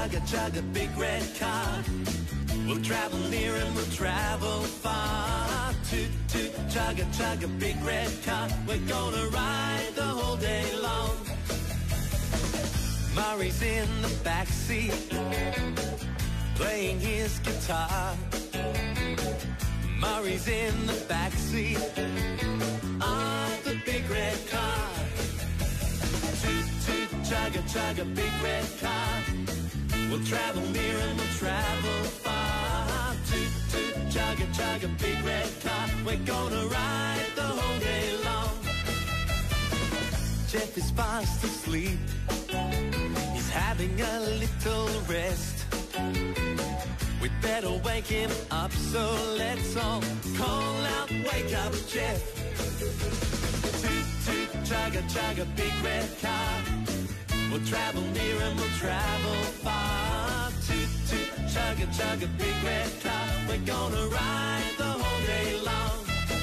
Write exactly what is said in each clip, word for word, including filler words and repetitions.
chug a chug a big red car. We'll travel near and we'll travel far. Toot toot chug a chug a big red car. We're gonna ride the whole day long. Murray's in the back seat, playing his guitar. Murray's in the back seat of the big red car. Toot toot chug a chug a big red car. We'll travel near and we'll travel far. Toot toot chug a chug a big red car. We're gonna ride the whole day long. Jeff is fast asleep, he's having a little rest. We'd better wake him up, so let's all call out, wake up Jeff. Toot toot chug a chug a big red car. We'll travel near and we'll travel far. Toot toot chug a chug a big red car. We're gonna ride the whole day long.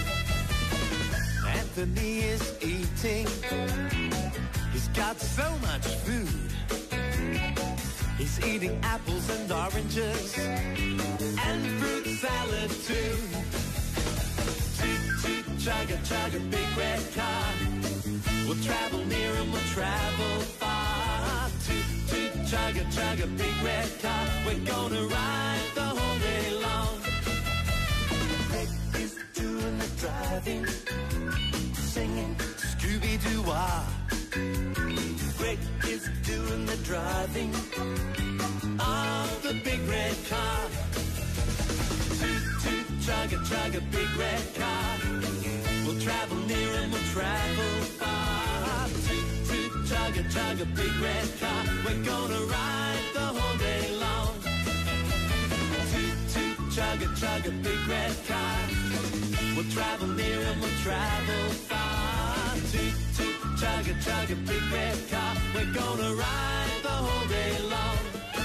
Anthony is eating, he's got so much food. He's eating apples and oranges and fruit salad too. Toot toot chug a chug a big red car. We'll travel near and we'll travel far. Toot toot chug a chug a big red car. We're gonna ride the whole day long. Rick is doing the driving, singing Scooby-Doo-wah. Rick is doing the driving of the big red car. Toot toot chug a chug a big red car. We'll travel near and we'll travel far. Toot toot chug a chug a big red car. We're gonna ride the whole day long. Toot toot chug a chug a big red car. We'll travel near and we'll travel far. Toot toot chug a chug a big red car. We're gonna ride the whole day long.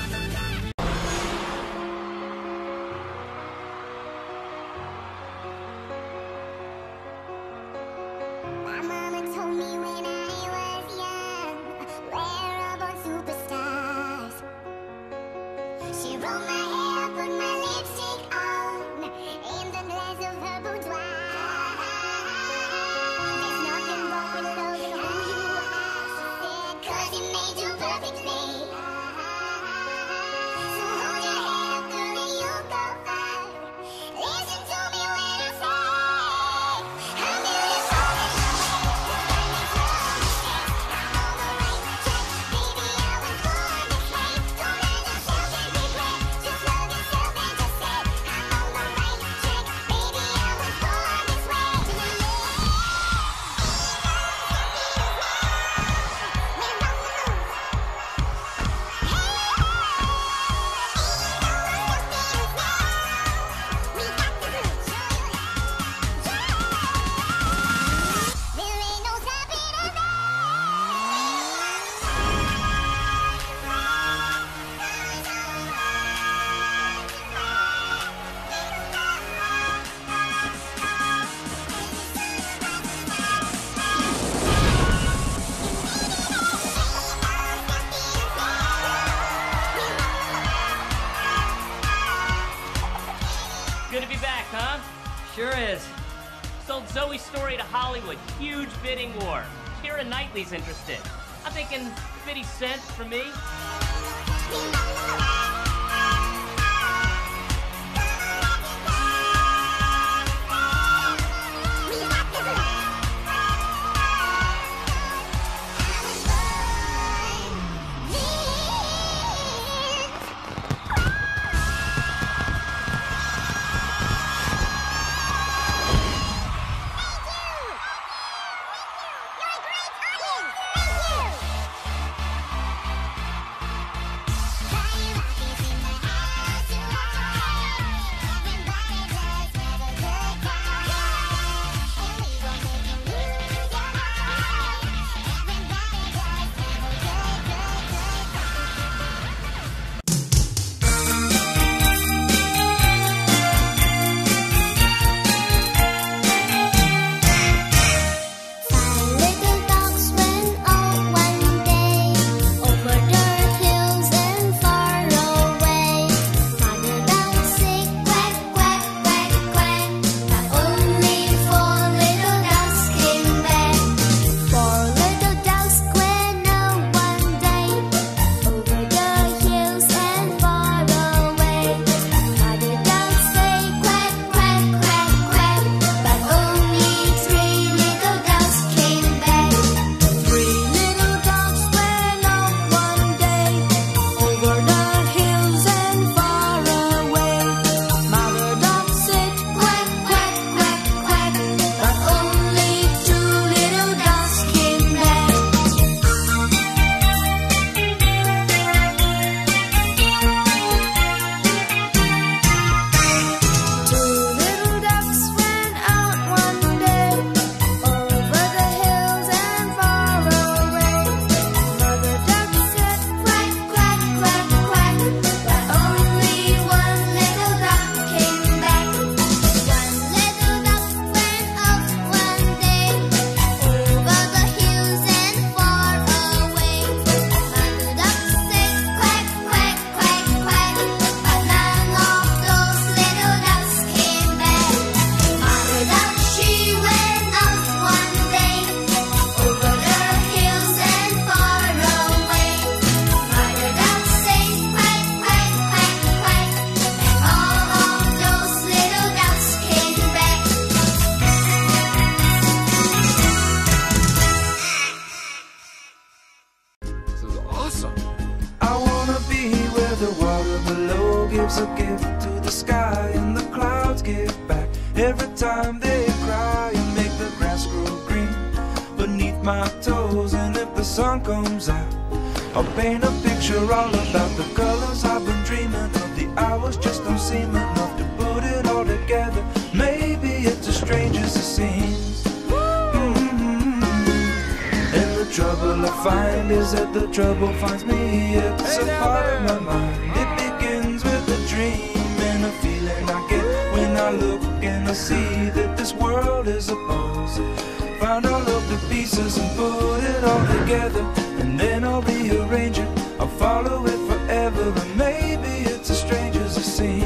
My mama told me when I was young, we're about superstars. She rolled my hair, put my lipstick on, in the glass of her boudoir. There's nothing wrong with loving who you are, she said, 'cause it made you perfectly. So hold your head up, girl, and you'll go far. Listen to me when I say, I'm beautiful. Good to be back, huh? Sure is. Sold Zoe's story to Hollywood. Huge bidding war. Keira Knightley's interested. I'm thinking fifty cent for me. Thank you! my toes. And if the sun comes out, I'll paint a picture all about the colors I've been dreaming of. The hours just don't seem enough to put it all together. Maybe it's as strange as it seems. Mm-hmm. And the trouble I find is that the trouble finds me. It's a part of my mind. It begins with a dream and a feeling I get when I look and I see that this world is a puzzle. Find all of the pieces and put it all together, and then I'll rearrange it. I'll follow it forever, and maybe it's as strange as it seems.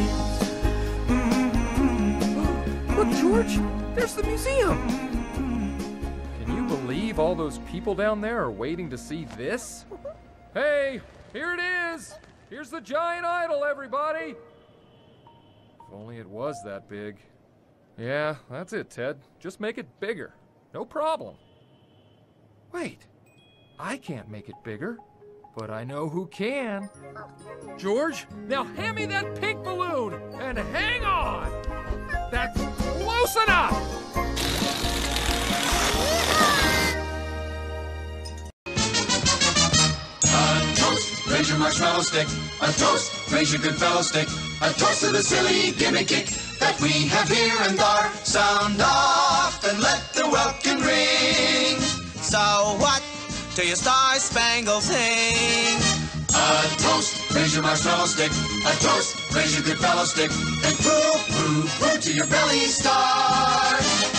Mm-hmm. Look, George, there's the museum. Can you believe all those people down there are waiting to see this? Hey, here it is. Here's the giant idol, everybody. If only it was that big. Yeah, that's it, Ted. Just make it bigger. No problem. Wait, I can't make it bigger, but I know who can. George, now hand me that pink balloon and hang on. That's close enough. A toast, raise your marshmallow stick. A toast, raise your good fellow stick. A toast to the silly gimmick that we have here and there. Sound off and let the welkin ring. So what do your star-spangled sing? A toast, raise your marshmallow stick. A toast, raise your good fellow stick. And poo, poo, poo to your belly star.